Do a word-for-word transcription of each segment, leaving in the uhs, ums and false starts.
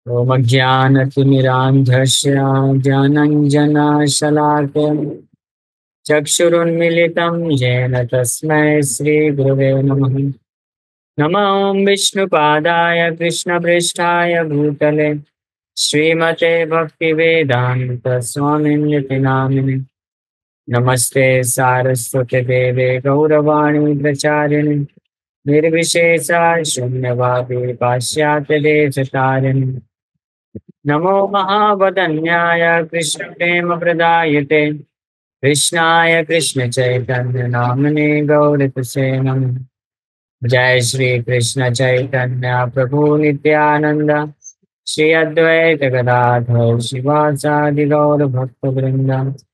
ओम अज्ञानतिमिरान्धस्य ज्ञानञ्जनशलाकया चक्षुरुन्मीलितं येन तस्मै श्रीगुरवे नमः। नमो विष्णुपादाय कृष्णपृष्ठाय भूतले श्रीमते भक्तिवेदान्तस्वामिन्यति नामिने। नमस्ते सारस्वते देवे गौरवाणी प्रचारिणे निर्विशेषा शून्यवादी पाश्चात्यदेशतारिणे। नमो महावदन्याय कृष्ण प्रेम प्रदायते कृष्णाय कृष्ण चैतन्य नामने गौरतसे नमः। जय श्री कृष्ण चैतन्य प्रभु नित्यानंद श्री अद्वैत गदाधर शिवासादि गौर भक्त वृंद।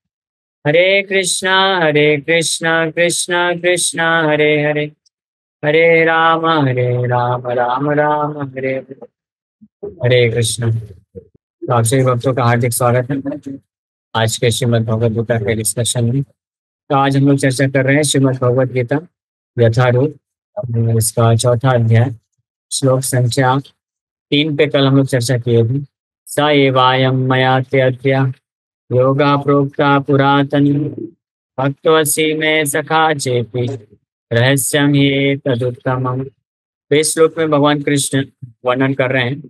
हरे कृष्णा हरे कृष्णा कृष्णा कृष्णा हरे हरे हरे राम हरे राम राम राम हरे हरे। हरे कृष्ण। तो आप सभी भक्तों का हार्दिक स्वागत है आज के श्रीमद् भगवद गीता के डिस्कशन में। तो आज हम लोग चर्चा कर रहे हैं श्रीमद् भगवद गीता यथारूप, इसका चौथा अध्याय, श्लोक संख्या तीन पे कल हम लोग चर्चा किए थे। स एवायं मया त्यज्य योगा प्रोक्ता पुरातन भक्तवसी में सखा चेपि रहस्यम ही तदुत्तमम्। तो इस श्लोक में भगवान कृष्ण वर्णन कर रहे हैं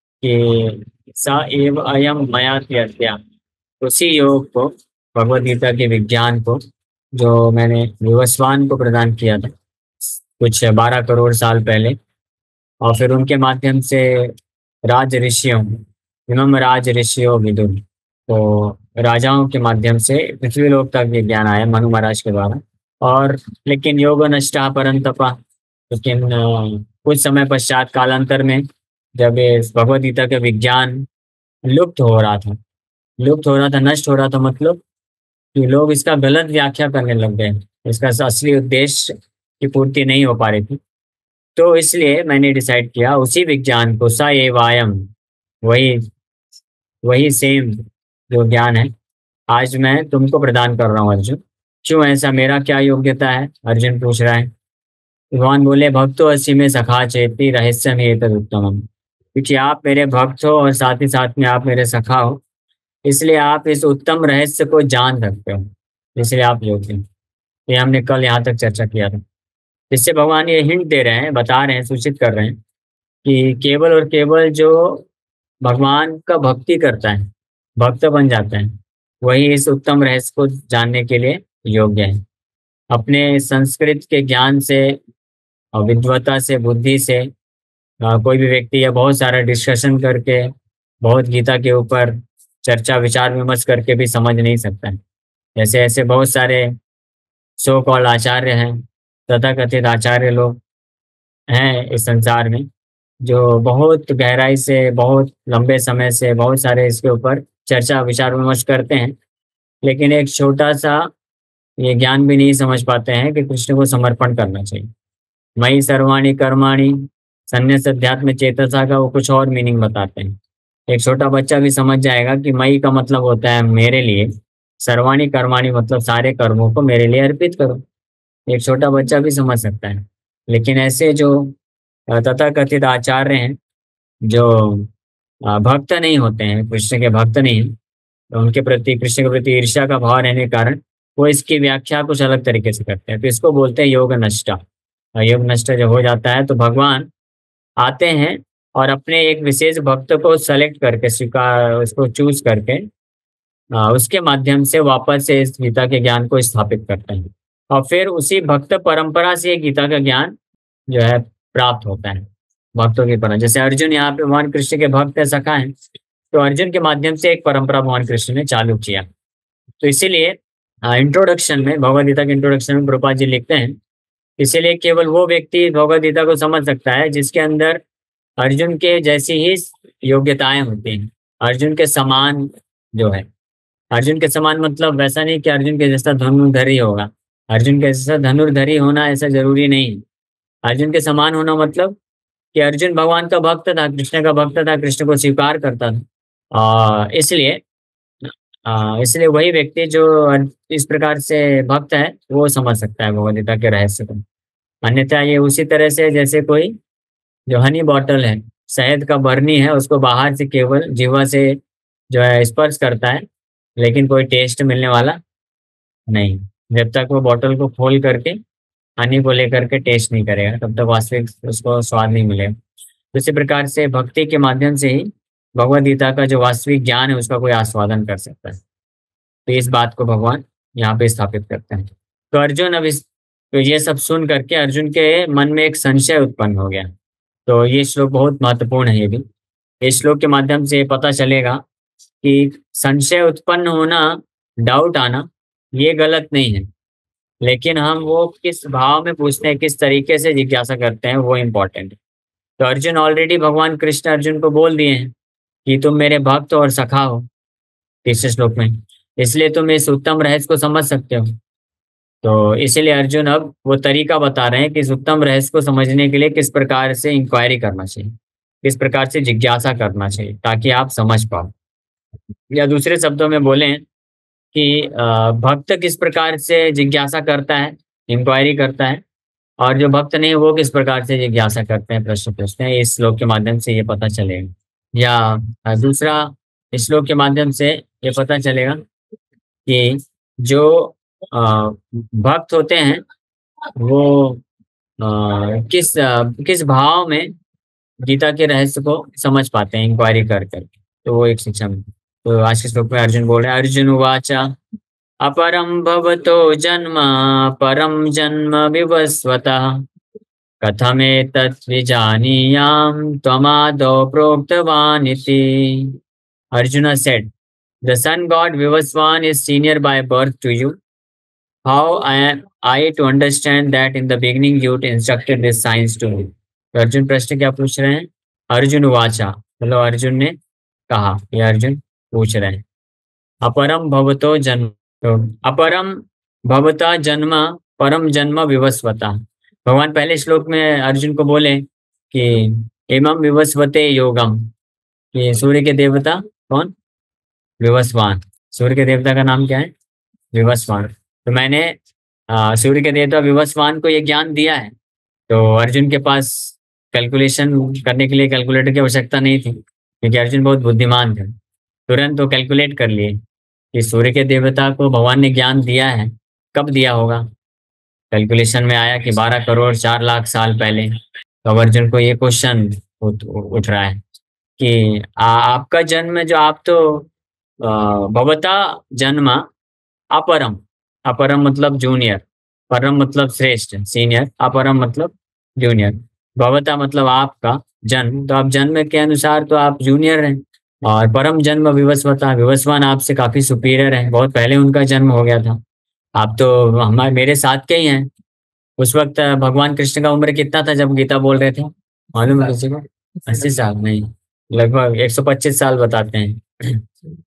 कि स एव अयम मया त्यज्य, उसी योग को, भगवद गीता के विज्ञान को जो मैंने विवस्वान को प्रदान किया था कुछ बारह करोड़ साल पहले, और फिर उनके माध्यम से राज ऋषियों इमम राज ऋषियों विदुर, तो राजाओं के माध्यम से पृथ्वी लोक तक ये ज्ञान आया मनु महाराज के द्वारा। और लेकिन योग नष्टा परंतपा, लेकिन अ, कुछ समय पश्चात कालांतर में जब ये भगवद गीता का विज्ञान लुप्त हो रहा था लुप्त हो रहा था नष्ट हो रहा था, मतलब कि लोग इसका गलत व्याख्या करने लग गए, इसका असली उद्देश्य की पूर्ति नहीं हो पा रही थी। तो इसलिए मैंने डिसाइड किया उसी विज्ञान को, स एवायम, वही वही सेम जो ज्ञान है, आज मैं तुमको प्रदान कर रहा हूँ अर्जुन। क्यों ऐसा, मेरा क्या योग्यता है, अर्जुन पूछ रहा है। भगवान बोले भक्तो असी में सखा चेती रहस्यम एतद उत्तमम्, क्योंकि आप मेरे भक्त हो और साथ ही साथ में आप मेरे सखा हो, इसलिए आप इस उत्तम रहस्य को जान सकते हो, इसलिए आप योग्य हैं। ये हमने कल यहाँ तक चर्चा किया था। इससे भगवान ये हिंट दे रहे हैं, बता रहे हैं, सूचित कर रहे हैं कि केवल और केवल जो भगवान का भक्ति करता है, भक्त बन जाता है, वही इस उत्तम रहस्य को जानने के लिए योग्य है। अपने संस्कृत के ज्ञान से और विद्वता से, बुद्धि से अ, कोई भी व्यक्ति या बहुत सारा डिस्कशन करके, बहुत गीता के ऊपर चर्चा विचार विमर्श करके भी समझ नहीं सकता है। जैसे ऐसे बहुत सारे सो कॉल्ड आचार्य हैं, तथाकथित आचार्य लोग हैं इस संसार में, जो बहुत गहराई से, बहुत लंबे समय से, बहुत सारे इसके ऊपर चर्चा विचार विमर्श करते हैं, लेकिन एक छोटा सा ये ज्ञान भी नहीं समझ पाते हैं कि कृष्ण को समर्पण करना चाहिए। मई सर्वाणी कर्माणी संन्यास अध्यात्म चेतसा का वो कुछ और मीनिंग बताते हैं। एक छोटा बच्चा भी समझ जाएगा कि मई का मतलब होता है मेरे लिए, सर्वाणी कर्माणी मतलब सारे कर्मों को मेरे लिए अर्पित करो। एक छोटा बच्चा भी समझ सकता है। लेकिन ऐसे जो अ, तथाकथित आचार्य हैं, जो अ, भक्त नहीं होते हैं, कृष्ण के भक्त नहीं हैं, तो उनके प्रति, कृष्ण के प्रति ईर्ष्या का भाव रहने के कारण वो इसकी व्याख्या कुछ अलग तरीके से करते हैं। तो इसको बोलते हैं योग नष्टा। और योग नष्ट जब हो जाता है तो भगवान आते हैं और अपने एक विशेष भक्त को सेलेक्ट करके, स्वीकार, उसको चूज करके अ, उसके माध्यम से वापस से इस गीता के ज्ञान को स्थापित करते हैं। और फिर उसी भक्त परंपरा से ये गीता का ज्ञान जो है प्राप्त होता है भक्तों की परंपरा। जैसे अर्जुन यहाँ पे भगवान कृष्ण के भक्त है, सखा हैं, तो अर्जुन के माध्यम से एक परंपरा भगवान कृष्ण ने चालू किया। तो इसीलिए इंट्रोडक्शन में, भगवद गीता के इंट्रोडक्शन में प्रभुपाद जी लिखते हैं, इसीलिए केवल वो व्यक्ति भगवद गीता को समझ सकता है जिसके अंदर अर्जुन के जैसी ही योग्यताएं होती हैं, अर्जुन के समान जो है। अर्जुन के समान मतलब वैसा नहीं कि अर्जुन के जैसा धनुर्धरी होगा, अर्जुन के जैसा धनुर्धरी होना ऐसा जरूरी नहीं। अर्जुन के समान होना मतलब कि अर्जुन भगवान का भक्त था, कृष्ण का भक्त था, कृष्ण को स्वीकार करता था। और इसलिए आ, इसलिए वही व्यक्ति जो इस प्रकार से भक्त है वो समझ सकता है भगवद गीता के रहस्य को। अन्यथा ये उसी तरह से जैसे कोई जो हनी बॉटल है, शहद का बरनी है, उसको बाहर से केवल जीवा से जो है स्पर्श करता है, लेकिन कोई टेस्ट मिलने वाला नहीं। जब तक वो बॉटल को खोल करके हनी को लेकर के टेस्ट नहीं करेगा, तब तक वास्तविक उसको स्वाद नहीं मिलेगा। तो इसी प्रकार से भक्ति के माध्यम से ही भगवद गीता का जो वास्तविक ज्ञान है उसका कोई आस्वादन कर सकता है। तो इस बात को भगवान यहाँ पे स्थापित करते हैं। तो अर्जुन अब इस तो ये सब सुन करके अर्जुन के मन में एक संशय उत्पन्न हो गया। तो ये श्लोक बहुत महत्वपूर्ण है। ये भी इस श्लोक के माध्यम से पता चलेगा कि संशय उत्पन्न होना, डाउट आना, ये गलत नहीं है, लेकिन हम वो किस भाव में पूछते हैं, किस तरीके से जिज्ञासा करते हैं, वो इम्पोर्टेंट है। तो अर्जुन ऑलरेडी भगवान कृष्ण अर्जुन को बोल दिए हैं कि तुम मेरे भक्त और सखा हो, तीसरे श्लोक में, इसलिए तुम इस उत्तम रहस्य को समझ सकते हो। तो इसीलिए अर्जुन अब वो तरीका बता रहे हैं कि इस उत्तम रहस्य को समझने के लिए किस प्रकार से इंक्वायरी करना चाहिए, किस प्रकार से जिज्ञासा करना चाहिए, ताकि आप समझ पाओ। या दूसरे शब्दों में बोलें कि अ, भक्त किस प्रकार से जिज्ञासा करता है, इंक्वायरी करता है, और जो भक्त नहीं वो किस प्रकार से जिज्ञासा करते हैं, प्रश्न पूछते हैं, इस श्लोक के माध्यम से ये पता चलेगा। या अ, दूसरा, इस श्लोक के माध्यम से ये पता चलेगा कि जो अ, भक्त होते हैं वो अ, किस अ, किस भाव में गीता के रहस्य को समझ पाते हैं, इंक्वायरी कर करके। तो वो एक शिक्षा में। तो आज के श्लोक में अर्जुन बोल रहे हैं, अर्जुन उवाचा अपरम भवतो जन्म परम जन्म विवस्वतः कथमेतत् विजानीयाम त्वमादौ प्रोक्तवान् इति। Arjuna said, the sun god Vivaswan is senior by birth to you. How I am I to understand that in the beginning you instructed this science to me? तो अर्जुन प्रश्न क्या पूछ रहे हैं? अर्जुन वाचा, मतलब अर्जुन ने कहा, ये अर्जुन पूछ रहे हैं। अपरम भवतो जन्म, तो अपरम भवता जन्म परम जन्म विवस्वता। भगवान पहले श्लोक में अर्जुन को बोले कि एवं विवस्वते योगम, कि सूर्य के देवता कौन? विवस्वान। सूर्य के देवता का नाम क्या है? विवस्वान। तो मैंने आ, सूर्य के देवता विवस्वान को ये ज्ञान दिया है। तो अर्जुन के पास कैलकुलेशन करने के लिए कैलकुलेटर की आवश्यकता नहीं थी, क्योंकि अर्जुन बहुत बुद्धिमान थे। तुरंत तो कैलकुलेट कर लिए कि सूर्य के देवता को भगवान ने ज्ञान दिया है, कब दिया होगा। कैलकुलेशन में आया कि बारह करोड़ चार लाख साल पहले। तो अब अर्जुन को ये क्वेश्चन उठ, उठ रहा है कि आ, आपका जन्म, जो आप तो अ, भवता जन्म अपरम, अपरम मतलब जूनियर, परम मतलब श्रेष्ठ सीनियर, अपरम मतलब जूनियर, भवता मतलब आपका जन्म, तो आप जन्म के अनुसार तो आप जूनियर हैं, और परम जन्म विवस्वता, विवस्वान आपसे काफी सुपीरियर है, बहुत पहले उनका जन्म हो गया था। आप तो हमारे मेरे साथ के ही हैं। उस वक्त भगवान कृष्ण का उम्र कितना था जब गीता बोल रहे थे, मालूम है किसी को? अस्सी साल नहीं, लगभग एक सौ पच्चीस साल बताते हैं।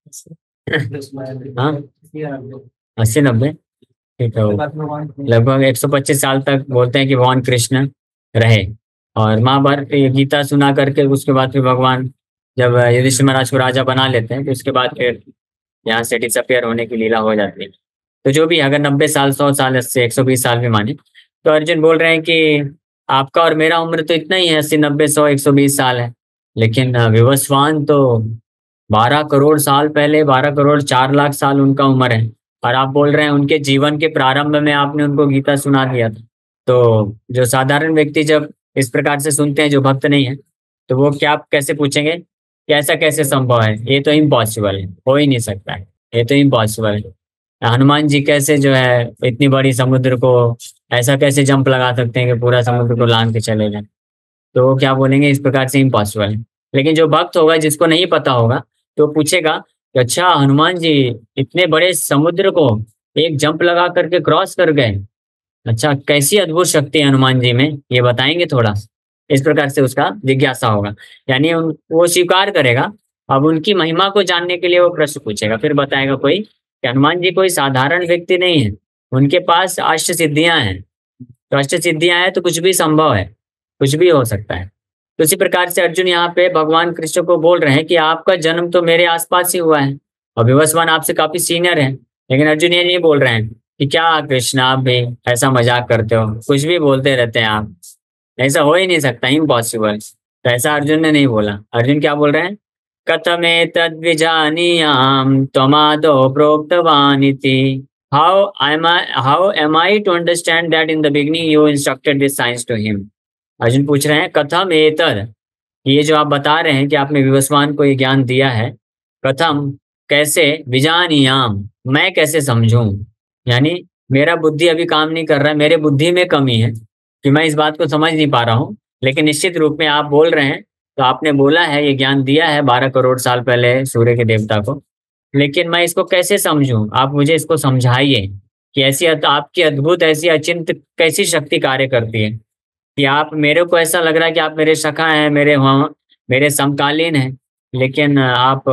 हाँ, अस्सी नब्बे, ठीक है। लगभग एक सौ पच्चीस साल तक बोलते हैं कि भगवान कृष्ण रहे। और महाभारत ये गीता सुना करके उसके बाद फिर भगवान जब युधिष्ठिर महाराज को राजा बना लेते हैं, तो उसके बाद फिर यहाँ से डिसअपियर होने की लीला हो जाती है। तो जो भी, अगर नब्बे साल, सौ साल, अस्सी, एक सौ बीस साल भी माने, तो अर्जुन बोल रहे हैं कि आपका और मेरा उम्र तो इतना ही है, अस्सी नब्बे सौ एक सौ बीस साल है, लेकिन विवस्वान तो बारह करोड़ साल पहले, बारह करोड़ चार लाख साल उनका उम्र है, और आप बोल रहे हैं उनके जीवन के प्रारंभ में आपने उनको गीता सुना दिया था। तो जो साधारण व्यक्ति जब इस प्रकार से सुनते हैं, जो भक्त नहीं है, तो वो क्या कैसे पूछेंगे कि ऐसा कैसे संभव है, ये तो इम्पॉसिबल है, हो ही नहीं सकता है, ये तो इम्पॉसिबल है। हनुमान जी कैसे जो है इतनी बड़ी समुद्र को ऐसा कैसे जंप लगा सकते हैं कि पूरा समुद्र को लांग के चले जाए? तो वो क्या बोलेंगे, इस प्रकार से इम्पॉसिबल है। लेकिन जो भक्त होगा, जिसको नहीं पता होगा, तो पूछेगा कि अच्छा हनुमान जी इतने बड़े समुद्र को एक जंप लगा करके क्रॉस कर गए, अच्छा कैसी अद्भुत शक्ति है हनुमान जी में, ये बताएंगे थोड़ा। इस प्रकार से उसका जिज्ञासा होगा, यानी उन, वो स्वीकार करेगा। अब उनकी महिमा को जानने के लिए वो प्रश्न पूछेगा, फिर बताएगा कोई कि हनुमान जी कोई साधारण व्यक्ति नहीं है, उनके पास अष्ट सिद्धियां हैं। तो अष्ट सिद्धियां हैं तो कुछ भी संभव है, कुछ भी हो सकता है। तो इसी प्रकार से अर्जुन यहाँ पे भगवान कृष्ण को बोल रहे हैं कि आपका जन्म तो मेरे आसपास ही हुआ है, और विवस्वान आपसे काफी सीनियर है। लेकिन अर्जुन ये नहीं बोल रहे हैं कि क्या कृष्ण आप भी ऐसा मजाक करते हो, कुछ भी बोलते रहते हैं आप, ऐसा हो ही नहीं सकता, इम्पॉसिबल। तो ऐसा अर्जुन ने नहीं बोला। अर्जुन क्या बोल रहे हैं? कथमेतद्विजानीयाम् त्वमादौ प्रोक्तवान् इति। How am I how am I to understand that in the beginning you instructed this science to him? Arjun पूछ रहे हैं कथम एतद, ये जो आप बता रहे हैं कि आपने विवस्वान को ये ज्ञान दिया है, कथम कैसे, विजानीयाम मैं कैसे समझूं, यानी मेरा बुद्धि अभी काम नहीं कर रहा है, मेरे बुद्धि में कमी है कि मैं इस बात को समझ नहीं पा रहा हूँ। लेकिन निश्चित रूप में आप बोल रहे हैं, तो आपने बोला है ये ज्ञान दिया है बारह करोड़ साल पहले सूर्य के देवता को, लेकिन मैं इसको कैसे समझूं? आप मुझे इसको समझाइए कि ऐसी अत- आपकी अद्भुत ऐसी अचिंत कैसी शक्ति कार्य करती है कि आप, मेरे को ऐसा लग रहा है कि आप मेरे सखा हैं, मेरे वहाँ मेरे समकालीन हैं, लेकिन आप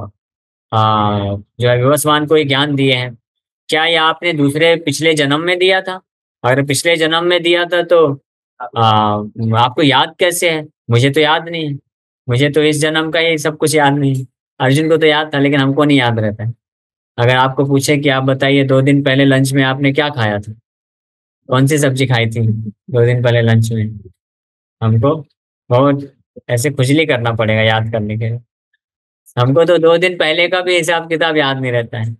अ, अ, जो है विवस्वान को ये ज्ञान दिए हैं। क्या ये आपने दूसरे पिछले जन्म में दिया था? अगर पिछले जन्म में दिया था तो आ, आपको याद कैसे है? मुझे तो याद नहीं है, मुझे तो इस जन्म का ये सब कुछ याद नहीं है। अर्जुन को तो याद था, लेकिन हमको नहीं याद रहता है। अगर आपको पूछे कि आप बताइए दो दिन पहले लंच में आपने क्या खाया था, कौन सी सब्जी खाई थी दो दिन पहले लंच में, हमको बहुत ऐसे खुजली करना पड़ेगा याद करने के लिए। हमको तो दो दिन पहले का भी हिसाब किताब याद नहीं रहता है,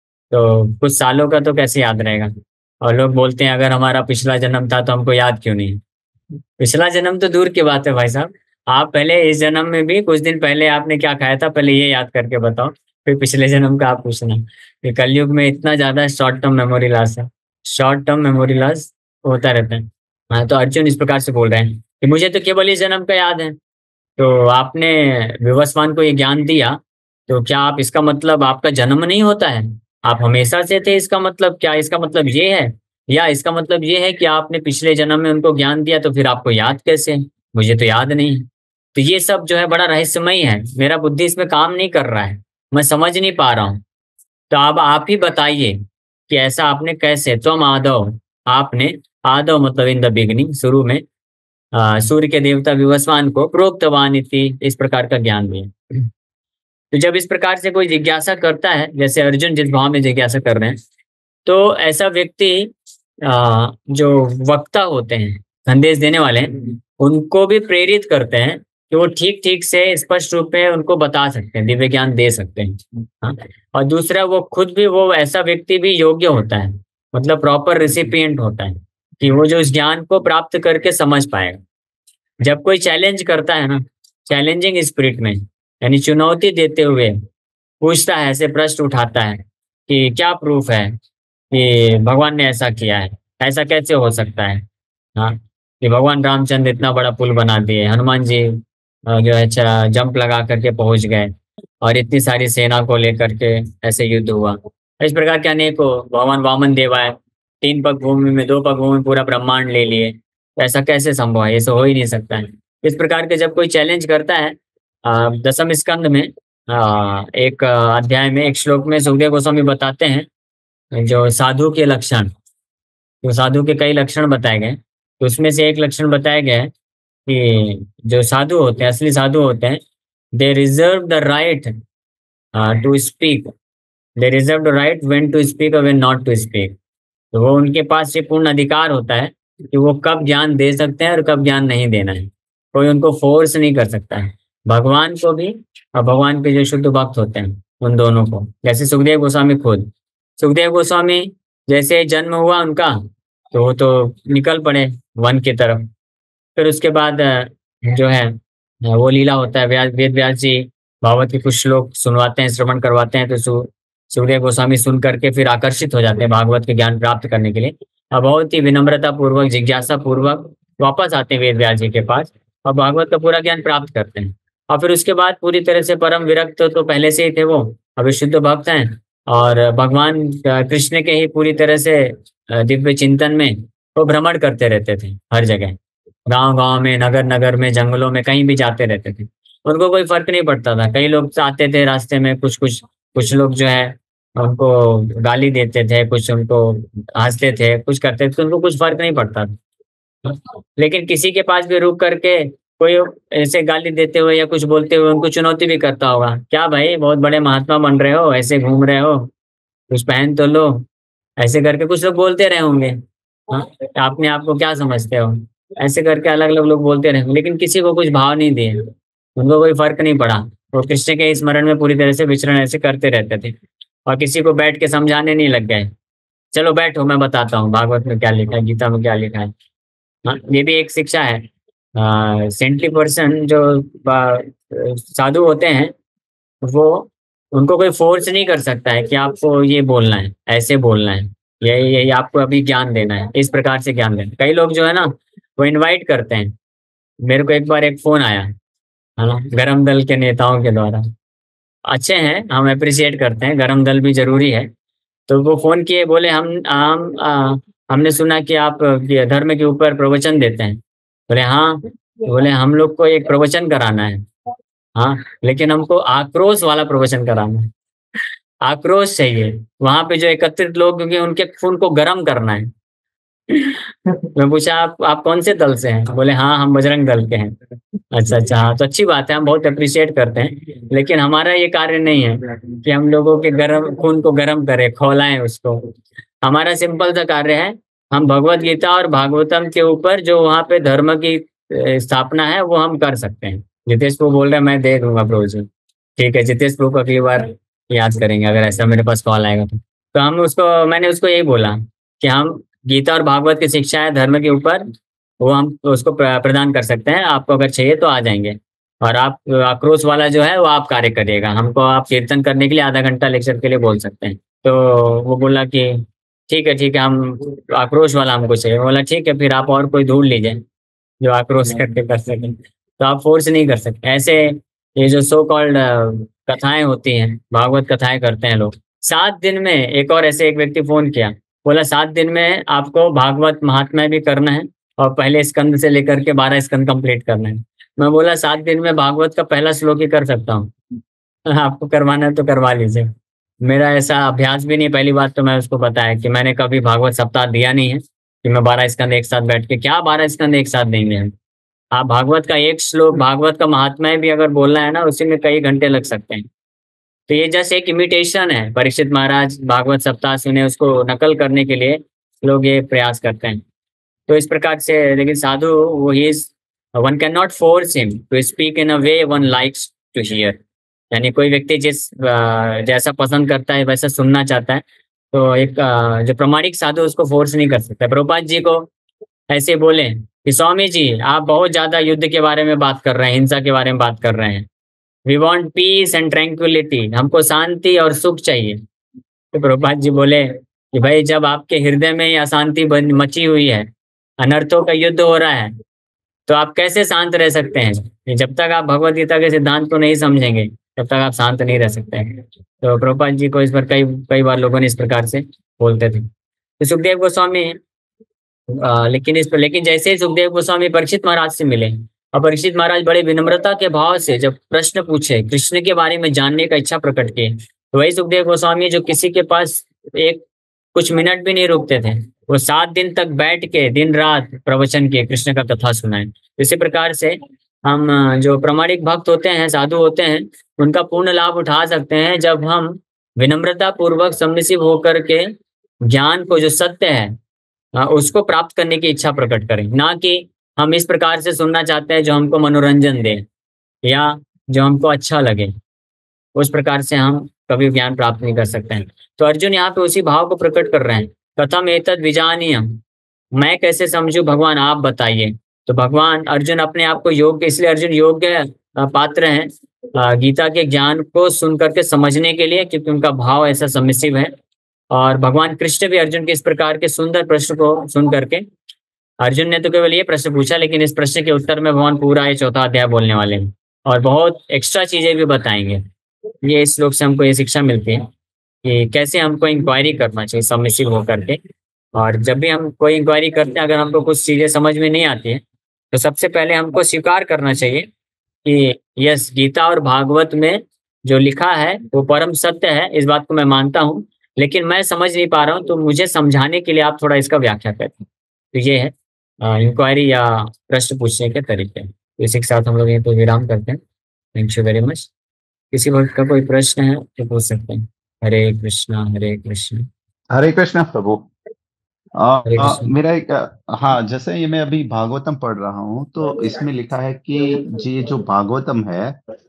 तो कुछ सालों का तो कैसे याद रहेगा? और लोग बोलते हैं अगर हमारा पिछला जन्म था तो हमको याद क्यों नहीं? पिछला जन्म तो दूर की बात है भाई साहब, आप पहले इस जन्म में भी कुछ दिन पहले आपने क्या खाया था पहले ये याद करके बताओ, फिर पिछले जन्म का आप पूछना। ये कलयुग में इतना ज्यादा शॉर्ट टर्म मेमोरी लॉस है, शॉर्ट टर्म मेमोरी लॉस होता रहता है। हाँ, तो अर्जुन इस प्रकार से बोल रहे हैं कि मुझे तो केवल इस जन्म का याद है। तो आपने विवस्वान को ये ज्ञान दिया, तो क्या आप, इसका मतलब आपका जन्म नहीं होता है, आप हमेशा से थे, इसका मतलब क्या? इसका मतलब ये है, या इसका मतलब ये है कि आपने पिछले जन्म में उनको ज्ञान दिया तो फिर आपको याद कैसे? मुझे तो याद नहीं है। तो ये सब जो है बड़ा रहस्यमय है, मेरा बुद्धि इसमें काम नहीं कर रहा है, मैं समझ नहीं पा रहा हूँ। तो अब आप ही बताइए कि ऐसा आपने कैसे, तुम आदव, आपने, आदव मतलब इन द बिगिनिंग, शुरू में, अ, सूर्य के देवता विवस्वान को प्रोक्तवान इति, इस प्रकार का ज्ञान दिया। तो जब इस प्रकार से कोई जिज्ञासा करता है, जैसे अर्जुन जिस भाव में जिज्ञासा कर रहे हैं, तो ऐसा व्यक्ति, अ, जो वक्ता होते हैं, संदेश देने वाले हैं, उनको भी प्रेरित करते हैं कि वो ठीक ठीक से स्पष्ट रूप में उनको बता सकते हैं, दिव्य ज्ञान दे सकते हैं। हाँ? और दूसरा, वो खुद भी, वो ऐसा व्यक्ति भी योग्य होता है, मतलब प्रॉपर रिसिपिएंट होता है कि वो जो इस ज्ञान को प्राप्त करके समझ पाएगा। जब कोई चैलेंज करता है ना, चैलेंजिंग स्पिरिट में, यानी चुनौती देते हुए पूछता है, ऐसे प्रश्न उठाता है कि क्या प्रूफ है कि भगवान ने ऐसा किया है, ऐसा कैसे हो सकता है? हाँ, कि भगवान रामचंद्र इतना बड़ा पुल बना दिए, हनुमान जी अ, जो है अच्छा जंप लगा करके पहुंच गए, और इतनी सारी सेना को लेकर के ऐसे युद्ध हुआ। इस प्रकार के अनेकों, भगवान वामन देव आए, तीन पग भूमि में, दो पग भूमि में पूरा ब्रह्मांड ले लिए, तो ऐसा कैसे संभव है? ये तो हो ही नहीं सकता है। इस प्रकार के जब कोई चैलेंज करता है, अ, दसम स्कंद में, अ, एक अ, अध्याय में, एक श्लोक में सुखदेव गोस्वामी बताते हैं जो साधु के लक्षण, तो साधु के कई लक्षण बताए गए, तो उसमें से एक लक्षण बताया गया है कि जो साधु होते हैं, असली साधु होते हैं, they reserve the right to speak, they reserve the right when to speak और व्हेन नॉट टू स्पीक। तो वो, उनके पास ये पूर्ण अधिकार होता है कि वो कब ज्ञान दे सकते हैं और कब ज्ञान नहीं देना है, कोई उनको फोर्स नहीं कर सकता है, भगवान को भी और भगवान के जो शुद्ध भक्त होते हैं उन दोनों को। जैसे सुखदेव गोस्वामी खुद, सुखदेव गोस्वामी जैसे जन्म हुआ उनका, तो वो तो निकल पड़े वन की तरफ। फिर उसके बाद अ, जो है अ, वो लीला होता है, व्यास, वेद व्यास जी भागवत के कुछ श्लोक सुनवाते हैं, श्रवण करवाते हैं, तो सु, सुखदेव गोस्वामी सुन करके फिर आकर्षित हो जाते हैं भागवत के ज्ञान प्राप्त करने के लिए, और बहुत ही विनम्रता पूर्वक, जिज्ञासा पूर्वक वापस आते हैं वेद व्यास जी के पास, और भागवत का पूरा ज्ञान प्राप्त करते हैं। और फिर उसके बाद पूरी तरह से परम विरक्त तो, तो पहले से ही थे वो, अभी शुद्ध भक्त हैं, और भगवान अ, कृष्ण के ही पूरी तरह से अ, दिव्य चिंतन में वो भ्रमण करते रहते थे, हर जगह, गांव गांव में, नगर नगर में, जंगलों में, कहीं भी जाते रहते थे। उनको कोई फर्क नहीं पड़ता था, कई लोग आते थे रास्ते में, कुछ कुछ कुछ लोग जो है उनको गाली देते थे, कुछ उनको हंसते थे, कुछ करते थे, तो उनको कुछ फर्क नहीं पड़ता था। लेकिन किसी के पास भी रुक करके कोई ऐसे गाली देते हुए या कुछ बोलते हुए उनको चुनौती भी करता होगा, क्या भाई बहुत बड़े महात्मा बन रहे हो, ऐसे घूम रहे हो, कुछ पहन तो लो, ऐसे करके कुछ लोग बोलते रहे होंगे। हाँ, आपने आपको क्या समझते हो? ऐसे करके अलग अलग लोग बोलते रहे, लेकिन किसी को कुछ भाव नहीं दिए, उनको कोई फर्क नहीं पड़ा। वो कृष्ण के स्मरण में पूरी तरह से विचरण ऐसे करते रहते थे, और किसी को बैठ के समझाने नहीं लग गए। चलो बैठो, मैं बताता हूँ भागवत में क्या लिखा है, गीता में क्या लिखा है। हाँ, ये भी एक शिक्षा है। सेंटली पर्सन जो आ, साधु होते हैं, वो उनको कोई फोर्स नहीं कर सकता है कि आपको ये बोलना है, ऐसे बोलना है, ये ये ये आपको अभी ज्ञान देना है, इस प्रकार से ज्ञान देना है। कई लोग जो है ना, वो इनवाइट करते हैं। मेरे को एक बार एक फोन आया, है ना, गरम दल के नेताओं के द्वारा। अच्छे हैं, हम अप्रिशिएट करते हैं, गरम दल भी जरूरी है। तो वो फोन किए, बोले हम हम आ, हमने सुना कि आप अ, ये धर्म के ऊपर प्रवचन देते हैं। बोले हाँ। बोले हम लोग को एक प्रवचन कराना है। हाँ, लेकिन हमको आक्रोश वाला प्रवचन कराना है, आक्रोश चाहिए। वहां पे जो एकत्रित लोग, क्योंकि उनके खून को गर्म करना है। मैं पूछा, आप आप कौन से दल से हैं? बोले हाँ, हम बजरंग दल के हैं। अच्छा अच्छा, हाँ तो अच्छी बात है, हम बहुत अप्रिशिएट करते हैं, लेकिन हमारा ये कार्य नहीं है कि हम लोगों के गर्म खून को गर्म करें, खौलाएं उसको। हमारा सिंपल सा कार्य है, हम भगवत गीता और भागवतम के ऊपर जो वहाँ पे धर्म की अ, स्थापना है, वो हम कर सकते हैं। जितेश प्रभु बोल रहे हैं मैं दे दूंगा प्रोविजन। ठीक है, जितेश प्रभु को अगली बार याद करेंगे, अगर ऐसा मेरे पास कॉल आएगा तो तो हम उसको, मैंने उसको यही बोला कि हम गीता और भागवत की शिक्षा है धर्म के ऊपर, वो हम उसको प्र- प्रदान कर सकते हैं। आपको अगर चाहिए तो आ जाएंगे। और आप आक्रोश वाला जो है वो आप कार्य करिएगा, हमको आप कीर्तन करने के लिए आधा घंटा लेक्चर के लिए बोल सकते हैं। तो वो बोला कि ठीक है ठीक है, हम आक्रोश वाला हमको चाहिए। बोला ठीक है, फिर आप और कोई ढूंढ लीजिए जो आक्रोश करके कर सके। तो आप फोर्स नहीं कर सकते ऐसे। ये जो सो कॉल्ड कथाएं होती हैं, भागवत कथाएं करते हैं लोग, सात दिन में, एक और ऐसे एक व्यक्ति फोन किया, बोला सात दिन में आपको भागवत महात्म्य भी करना है, और पहले स्कंद से लेकर के बारह स्कंद कंप्लीट करना है। मैं बोला सात दिन में भागवत का पहला श्लोक ही कर सकता हूँ। आपको करवाना है तो करवा लीजिए, मेरा ऐसा अभ्यास भी नहीं। पहली बात तो मैं उसको बताया कि मैंने कभी भागवत सप्ताह दिया नहीं है कि मैं बारह स्कंद एक साथ बैठ के, क्या बारह स्कंद एक साथ देंगे हम। आप भागवत का एक श्लोक, भागवत का महात्म्य भी अगर बोलना है ना, उसी में कई घंटे लग सकते हैं। तो ये जस्ट एक इमिटेशन है। परीक्षित महाराज भागवत सप्ताह सुने, उसको नकल करने के लिए लोग ये प्रयास करते हैं। तो इस प्रकार से, लेकिन साधु वो ही is, one can not force him to speak in a way one likes to hear. यानी कोई व्यक्ति जिस अ, जैसा पसंद करता है वैसा सुनना चाहता है, तो एक अ, जो प्रामाणिक साधु उसको फोर्स नहीं कर सकता। प्रभुपाद जी को ऐसे बोले कि स्वामी जी आप बहुत ज्यादा युद्ध के बारे में बात कर रहे हैं, हिंसा के बारे में बात कर रहे हैं। We want peace and tranquillity, हमको शांति और सुख चाहिए। तो प्रभुपाद जी बोले कि भाई, जब आपके हृदय में ये अशांति बन मची हुई है, अनर्थों का युद्ध हो रहा है, तो आप कैसे शांत रह सकते हैं? ये जब तक आप भगवत गीता के सिद्धांत को नहीं समझेंगे, तब तक आप शांत नहीं रह सकते हैं। तो प्रभुपाद जी को इस पर कई कई बार लोगों ने इस प्रकार से बोलते थे। तो सुखदेव गोस्वामी, आ, लेकिन इस पर, लेकिन जैसे ही सुखदेव गोस्वामी परीक्षित महाराज से मिले, और परीक्षित महाराज बड़े विनम्रता के भाव से जब प्रश्न पूछे, कृष्ण के बारे में जानने का इच्छा प्रकट की, तो वही सुखदेव गोस्वामी जो किसी के पास एक कुछ मिनट भी नहीं रुकते थे, वो सात दिन तक बैठ के दिन रात प्रवचन किए, कृष्ण का कथा सुनाए। इसी प्रकार से हम अ, जो प्रामाणिक भक्त होते हैं, साधु होते हैं, उनका पूर्ण लाभ उठा सकते हैं जब हम विनम्रता पूर्वक सबमिसिव होकर के ज्ञान को, जो सत्य है, हाँ, उसको प्राप्त करने की इच्छा प्रकट करें। ना कि हम इस प्रकार से सुनना चाहते हैं जो हमको मनोरंजन दे, या जो हमको अच्छा लगे, उस प्रकार से हम कभी ज्ञान प्राप्त नहीं कर सकते हैं। तो अर्जुन यहाँ पे उसी भाव को प्रकट कर रहे हैं, कथम एतद विजानीयम, मैं कैसे समझूं भगवान, आप बताइए। तो भगवान, अर्जुन अपने आप को योग्य, इसलिए अर्जुन योग्य अ, पात्र हैं अ, गीता के ज्ञान को सुन करके समझने के लिए, क्योंकि उनका भाव ऐसा सबमिसिव है। और भगवान कृष्ण भी अर्जुन के इस प्रकार के सुंदर प्रश्न को सुन करके, अर्जुन ने तो केवल ये प्रश्न पूछा, लेकिन इस प्रश्न के उत्तर में भगवान पूरा ये चौथा अध्याय बोलने वाले हैं, और बहुत एक्स्ट्रा चीजें भी बताएंगे। ये इस श्लोक से हमको ये शिक्षा मिलती है कि कैसे हमको इंक्वायरी करना चाहिए सबमिसिव होकर के। और जब भी हम कोई इंक्वायरी करते हैं, अगर हमको कुछ चीजें समझ में नहीं आती है, तो सबसे पहले हमको स्वीकार करना चाहिए कि यस, गीता और भागवत में जो लिखा है वो परम सत्य है, इस बात को मैं मानता हूँ, लेकिन मैं समझ नहीं पा रहा हूँ, तो मुझे समझाने के लिए आप थोड़ा इसका व्याख्या करें। तो ये है इंक्वायरी या प्रश्न पूछने के तरीके। तो इसी के साथ हम लोग यहीं पे विराम करते हैं। Thank you very much. किसी वक्त का कोई प्रश्न है तो पूछ सकते हैं। हरे कृष्णा हरे कृष्णा। हरे कृष्ण प्रभु। आ, हरे आ, कृष्ण। मेरा एक आ, हाँ, जैसे ये मैं अभी भागवतम पढ़ रहा हूँ तो इसमें लिखा है कि ये जो भागवतम है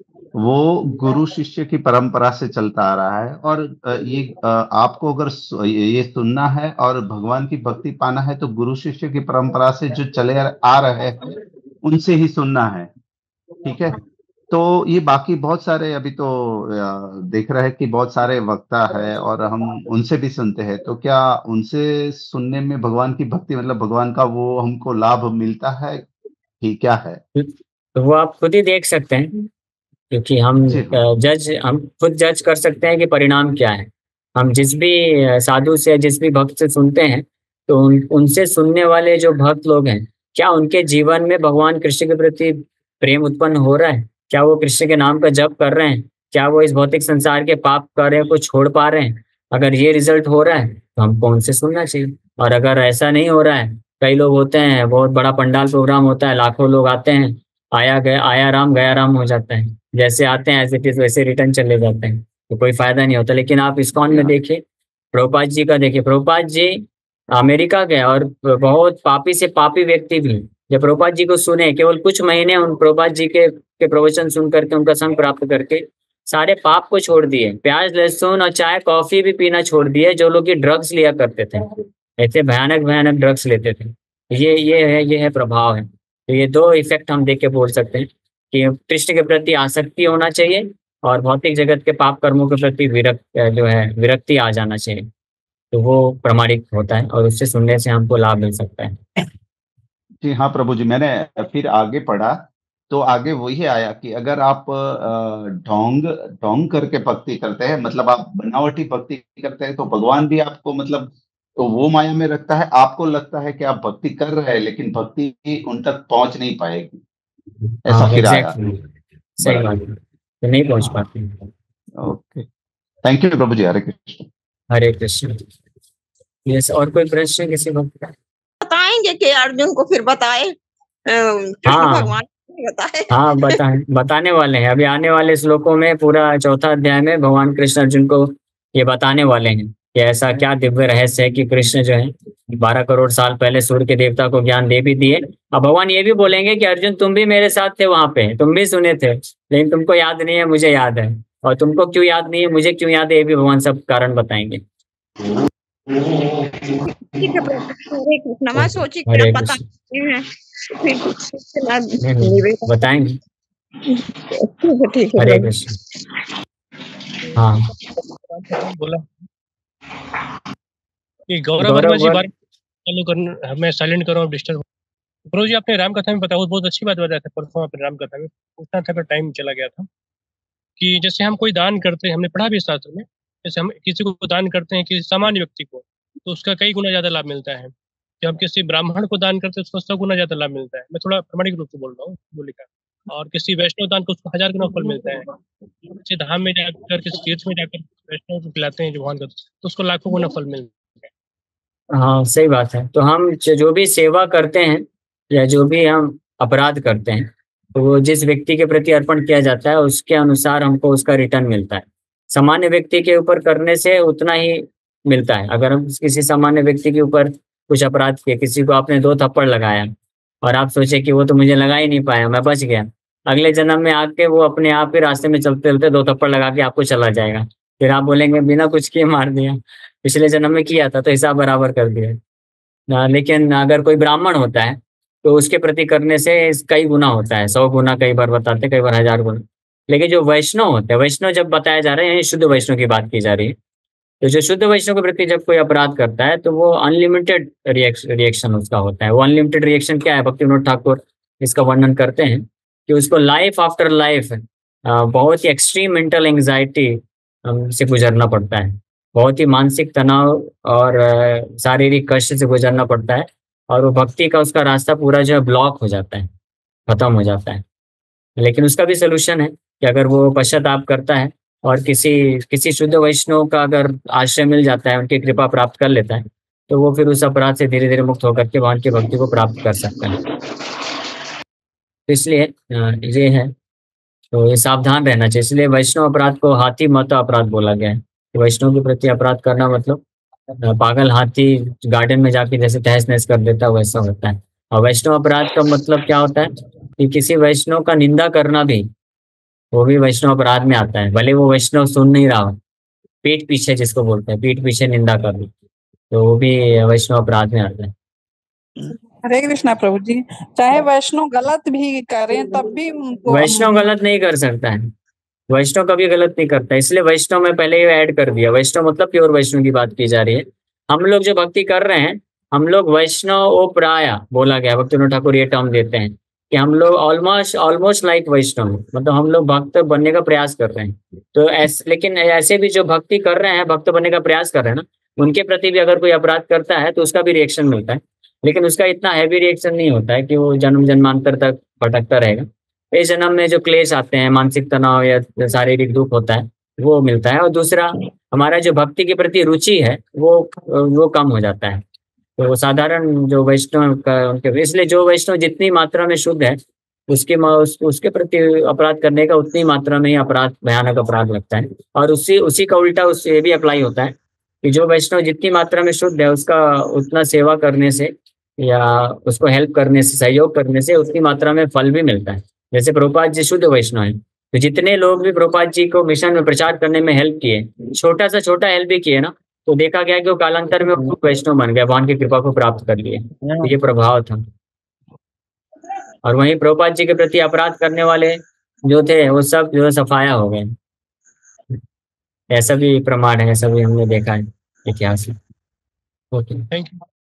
वो गुरु शिष्य की परंपरा से चलता आ रहा है। और आ, ये आ, आपको अगर सु- ये ये सुनना है और भगवान की भक्ति पाना है तो गुरु शिष्य की परंपरा से जो चले आ रहे हैं उनसे ही सुनना है। ठीक है। तो ये बाकी बहुत सारे अभी तो आ, देख रहे हैं कि बहुत सारे वक्ता है और हम उनसे भी सुनते हैं। तो क्या उनसे सुनने में भगवान की भक्ति मतलब भगवान का वो हमको लाभ मिलता है कि क्या है? तो वो आप खुद ही देख सकते हैं, क्योंकि हम जी हाँ। जज हम खुद जज कर सकते हैं कि परिणाम क्या है। हम जिस भी अ, साधु से, जिस भी भक्त से सुनते हैं, तो उन उनसे सुनने वाले जो भक्त लोग हैं, क्या उनके जीवन में भगवान कृष्ण के प्रति प्रेम उत्पन्न हो रहा है? क्या वो कृष्ण के नाम का जप कर रहे हैं? क्या वो इस भौतिक संसार के पाप कार्यों को छोड़ पा रहे हैं? अगर ये रिजल्ट हो रहा है तो हमको उनसे सुनना चाहिए। और अगर ऐसा नहीं हो रहा है, कई लोग होते हैं, बहुत बड़ा पंडाल प्रोग्राम होता है, लाखों लोग आते हैं, आया गया, आया राम गया राम हो जाता है, जैसे आते हैं एज इट इज वैसे रिटर्न चले जाते हैं, तो कोई फायदा नहीं होता। लेकिन आप इस्कॉन जी में हाँ। देखिए, प्रभुपाद जी का देखिए, प्रभुपाद जी अमेरिका गए और बहुत पापी से पापी व्यक्ति भी जब प्रभुपाद जी को सुने, केवल कुछ महीने उन प्रभुपाद जी के, के प्रवचन सुन करके, उनका संग प्राप्त करके सारे पाप को छोड़ दिए, प्याज लहसुन और चाय कॉफी भी पीना छोड़ दिए, जो लोग ये ड्रग्स लिया करते थे, ऐसे भयानक भयानक ड्रग्स लेते थे। ये ये है ये है प्रभाव है। तो ये दो इफेक्ट हम देख के बोल सकते हैं कि कृष्ण के प्रति आसक्ति होना चाहिए और भौतिक जगत के पाप कर्मों के प्रति विरक्त जो है विरक्ति आ जाना चाहिए। तो वो प्रमाणिक होता है और उससे सुनने से हमको लाभ मिल सकता है। जी हाँ प्रभु जी, मैंने फिर आगे पढ़ा तो आगे वही आया कि अगर आप अ, ढोंग ढोंग करके भक्ति करते हैं मतलब आप बनावटी भक्ति करते हैं तो भगवान भी आपको मतलब तो वो माया में रखता है। आपको लगता है कि आप भक्ति कर रहे हैं लेकिन भक्ति उन तक पहुंच नहीं पाएगी। हाँ ऐसा फिर आया। एग्जैक्टली, सही बड़ा। बात है, तो नहीं पहुंच हाँ। पाते हैं। ओके। थैंक यू प्रभु जी। हरे कृष्ण। हरे कृष्ण। यस, और कोई प्रश्न किसी भक्त का? बताएंगे कि अर्जुन को फिर बताए, अ, कृष्ण हाँ भगवान ने बताए। हाँ, बता बताने वाले हैं, अभी आने वाले श्लोकों में पूरा चौथा अध्याय में भगवान कृष्ण अर्जुन को ये बताने वाले हैं कि ऐसा क्या दिव्य रहस्य है कि कृष्ण जो है बारह करोड़ साल पहले सूर्य के देवता को ज्ञान दे भी दिए। अब भगवान ये भी बोलेंगे कि अर्जुन तुम भी मेरे साथ थे वहां पे, तुम भी सुने थे, लेकिन तुमको याद नहीं है, मुझे याद है। और तुमको क्यों याद नहीं है, मुझे क्यों याद है, ये भी भगवान सब कारण बताएंगे। ठीक है प्रभु, हरे कृष्ण। मैं सोची कि आप हरे बता कृष्ण। रहे हैं तो फिर इतना नहीं नहीं, निवेदन बताएंगे। ठीक है, ठीक है हरे प्रभु। कृष्ण। हाँ। बोला कि गौरव वर्मा गौरव जी वर बार चालू कर, मैं साइलेंट करूँ डिस्टर्ब। प्रभु जी आपने राम कथा में बताया, बहुत अच्छी बात बताया था परसों आपने राम कथा में। पूछना था पर टाइम चला गया था कि जैसे हम कोई दान करते हैं, हमने पढ़ा भी शास्त्र में, जैसे हम किसी को दान करते हैं, किसी सामान्य व्यक्ति को, तो उसका कई गुना ज्यादा लाभ मिलता है। जब हम किसी ब्राह्मण को दान करते हैं उसको सौ गुना ज्यादा लाभ मिलता है। मैं थोड़ा प्रमाणिक रूप से बोल रहा हूँ, बोली का। और किसी वैष्णव दान को उसको हजार गुना फल मिलता है। किसी धाम में जाकर, किसी तीर्थ में जाकर वैष्णव को खिलाते हैं जो भगवान का, तो उसको लाखों गुना फल मिलता हाँ सही बात है। तो हम जो जो भी सेवा करते हैं या जो भी हम अपराध करते हैं, तो वो जिस व्यक्ति के प्रति अर्पण किया जाता है उसके अनुसार हमको उसका रिटर्न मिलता है। सामान्य व्यक्ति के ऊपर करने से उतना ही मिलता है। अगर हम किसी सामान्य व्यक्ति के ऊपर कुछ अपराध किए, किसी को आपने दो थप्पड़ लगाया और आप सोचे कि वो तो मुझे लगा ही नहीं पाया, मैं बच गया, अगले जन्म में आके वो अपने आप ही रास्ते में चलते चलते दो थप्पड़ लगा के आपको चला जाएगा। फिर आप बोलेंगे बिना कुछ किए मार दिया, पिछले जन्म में किया था तो हिसाब बराबर कर दिया। हाँ, लेकिन अगर कोई ब्राह्मण होता है तो उसके प्रति करने से कई गुना होता है, सौ गुना कई बार बताते हैं, कई बार हजार गुना। लेकिन जो वैष्णव होते हैं, वैष्णव जब बताया जा रहा है, यानी शुद्ध वैष्णव की बात की जा रही है, तो जो शुद्ध वैष्णव के प्रति जब कोई अपराध करता है तो वो अनलिमिटेड रिएक्शन उसका होता है। वो अनलिमिटेड रिएक्शन क्या है, भक्ति विनोद ठाकुर इसका वर्णन करते हैं कि उसको लाइफ आफ्टर लाइफ बहुत ही एक्सट्रीम मेंटल एंग्जाइटी से गुजरना पड़ता है, बहुत ही मानसिक तनाव और अ, शारीरिक कष्ट से गुजरना पड़ता है। और वो भक्ति का उसका रास्ता पूरा जो है ब्लॉक हो जाता है, खत्म हो जाता है। लेकिन उसका भी सोल्यूशन है कि अगर वो पश्चाताप करता है और किसी किसी शुद्ध वैष्णव का अगर आश्रय मिल जाता है, उनकी कृपा प्राप्त कर लेता है, तो वो फिर उस अपराध से धीरे धीरे मुक्त होकर के भगवान की भक्ति को प्राप्त कर सकता है। तो इसलिए अ, ये है, तो ये सावधान रहना चाहिए। इसलिए वैष्णव अपराध को हाथी मत अपराध बोला गया है कि वैष्णव के प्रति अपराध करना मतलब पागल हाथी गार्डन में जाके जैसे तहस नहस कर देता है वैसा होता है। और वैष्णव अपराध का मतलब क्या होता है कि किसी वैष्णव का निंदा करना भी, वो भी वैष्णव अपराध में आता है, भले वो वैष्णव सुन नहीं रहा हो। पीठ पीछे जिसको बोलते हैं, पीठ पीछे निंदा कर दी, तो वो भी वैष्णव अपराध में आता है। हरे कृष्णा प्रभु जी। चाहे वैष्णव गलत भी करें तब भी उनको वैष्णव गलत नहीं कर सकता है, वैष्णव कभी गलत नहीं करता, इसलिए वैष्णव में पहले ही ऐड कर दिया। वैष्णव मतलब प्योर वैष्णव की बात की जा रही है। हम लोग जो भक्ति कर रहे हैं, हम लोग वैष्णव ओ प्राया बोला गया, भक्तिविनोद ठाकुर ये टर्म देते हैं कि हम लोग ऑलमोस्ट ऑलमोस्ट लाइक वैष्णव, मतलब हम लोग भक्त बनने का प्रयास कर रहे हैं। तो ऐसे, लेकिन ऐसे भी जो भक्ति कर रहे हैं, भक्त बनने का प्रयास कर रहे हैं ना, उनके प्रति भी अगर कोई अपराध करता है तो उसका भी रिएक्शन मिलता है, लेकिन उसका इतना हैवी रिएक्शन नहीं होता है कि वो जन्म जन्मांतर तक भटकता रहेगा। इस जन्म में जो क्लेश आते हैं, मानसिक तनाव या शारीरिक दुख होता है, वो मिलता है। और दूसरा, हमारा जो भक्ति के प्रति रुचि है वो वो कम हो जाता है। तो साधारण जो वैष्णव का उनके, इसलिए जो वैष्णव जितनी मात्रा में शुद्ध है, उसके उस, उसके प्रति अपराध करने का उतनी मात्रा में ही अपराध, भयानक अपराध लगता है। और उसी उसी का उल्टा उससे भी अप्लाई होता है कि जो वैष्णव जितनी मात्रा में शुद्ध है, उसका उतना सेवा करने से या उसको हेल्प करने से, सहयोग करने से उतनी मात्रा में फल भी मिलता है। जैसे प्रभुपाद जी शुद्ध वैष्णव है, तो जितने लोग भी प्रभुपाद जी को मिशन में प्रचार करने में हेल्प किए, छोटा सा छोटा हेल्प भी किए ना, तो देखा गया कि वो कालांतर में वो वैष्णव बन गया, भगवान की कृपा को प्राप्त कर लिए। तो ये प्रभाव था। और वहीं प्रभुपाद जी के प्रति अपराध करने वाले जो थे, वो सब जो है सफाया हो गए। ऐसा भी प्रमाण है, ऐसा भी हमने देखा है इतिहास में। Okay, thank you.